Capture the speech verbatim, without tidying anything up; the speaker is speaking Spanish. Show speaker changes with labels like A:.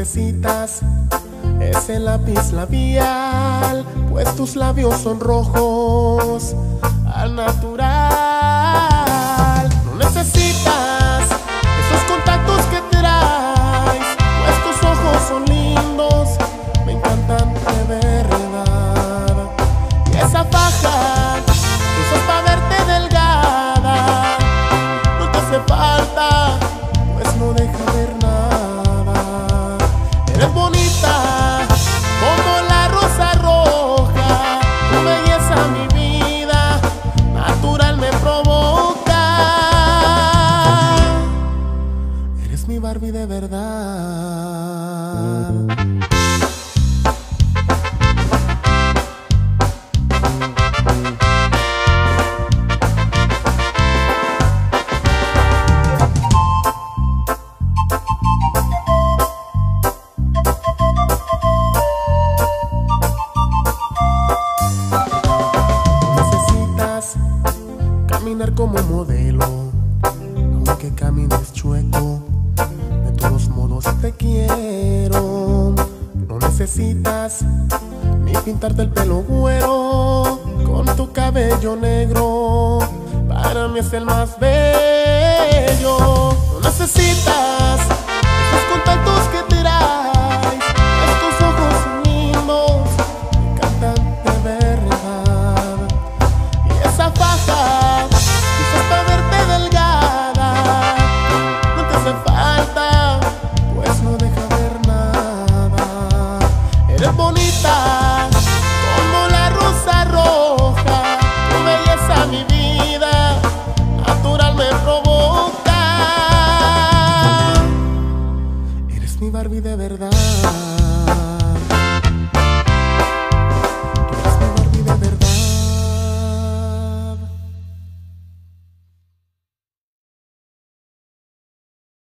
A: necesitas ese lápiz labial, pues tus labios son rojos al natural. No necesitas esos contactos que traes, pues tus ojos son lindos, me encantan de verdad. Y esa faja que usas para verte delgada no te hace falta, pues no deja ver nada. Eres bonita como la rosa roja, tu belleza mi vida natural me provoca. Eres mi Barbie de verdad. Caminar como modelo, aunque camines chueco, de todos modos te quiero. No necesitas ni pintarte el pelo güero, con tu cabello negro para mí es el más bello. No necesitas esos contactos que traes, estos ojos son lindos, me encantan de verdad. Y esa faja para verte delgada no te hace falta, pues no deja ver nada. Eres bonita como la rosa roja, tu belleza mi vida natural me provoca. Eres mi Barbie de verdad.